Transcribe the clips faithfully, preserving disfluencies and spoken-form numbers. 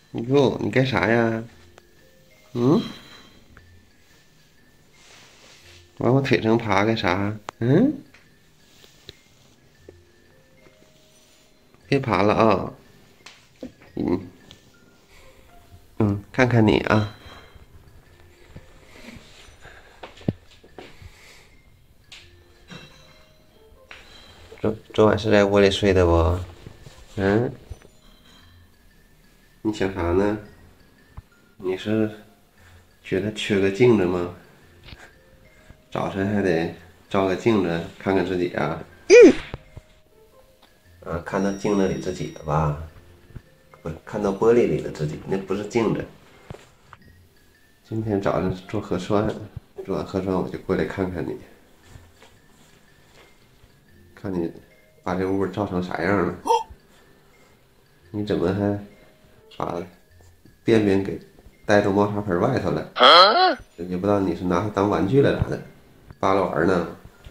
哟，你干啥呀？嗯？往我腿上爬干啥？嗯？别爬了啊！嗯嗯，看看你啊。昨昨晚是在窝里睡的不？嗯？你想啥呢？你是觉得缺个镜子吗？早晨还得照个镜子看看自己啊。啊，看到镜子里自己了吧？不是，看到玻璃里的自己，那不是镜子。今天早上做核酸，做完核酸我就过来看看你，看你把这屋照成啥样了。你怎么还把便便给带到猫砂盆外头了？也不知道你是拿它当玩具了咋的，扒拉玩呢？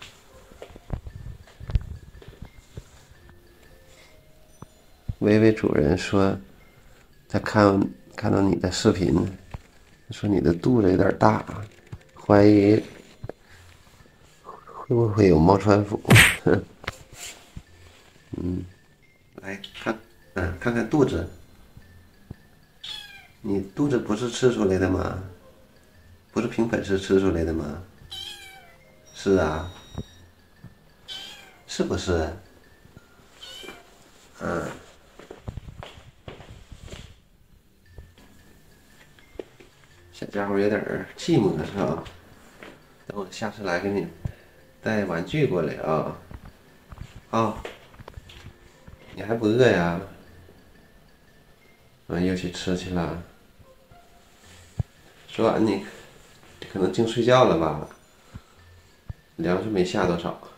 微微主人说，他看看到你的视频，说你的肚子有点大，怀疑会不会有猫穿腹。嗯，来看，嗯，看看肚子。你肚子不是吃出来的吗？不是凭本事吃出来的吗？是啊，是不是？嗯。小家伙有点寂寞是吧？等我下次来给你带玩具过来啊！啊，你还不饿呀？嗯，又去吃去了。昨晚你可能净睡觉了吧？粮食没下多少，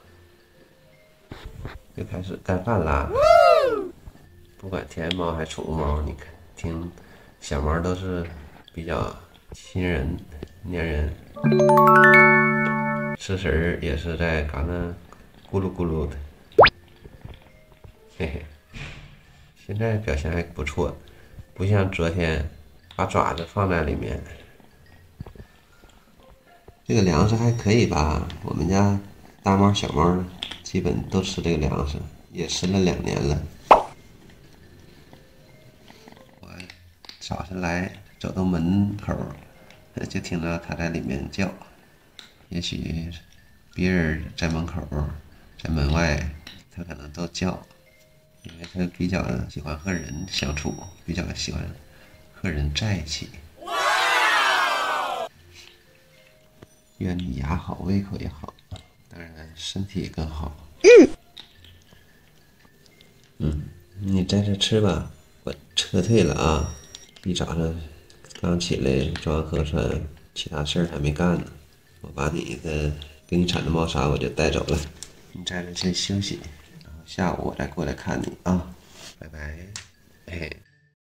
又开始干饭啦。不管天猫还是宠物猫，你看听小猫都是比较亲人、粘人，吃食儿也是在嘎那咕噜咕噜的，嘿嘿。现在表现还不错，不像昨天把爪子放在里面。这个粮食还可以吧？我们家大猫小猫基本都吃这个粮食，也吃了两年了。我早上来走到门口，就听到它在里面叫。也许别人在门口，在门外，它可能都叫，因为它比较喜欢和人相处，比较喜欢和人在一起。愿你牙好，胃口也好，当然身体也更好。嗯，嗯，你在这吃吧，我撤退了啊！一早上刚起来做完核酸，其他事儿还没干呢。我把你的给你铲的猫砂我就带走了，你在这先休息，然后下午我再过来看你啊，拜拜，哎。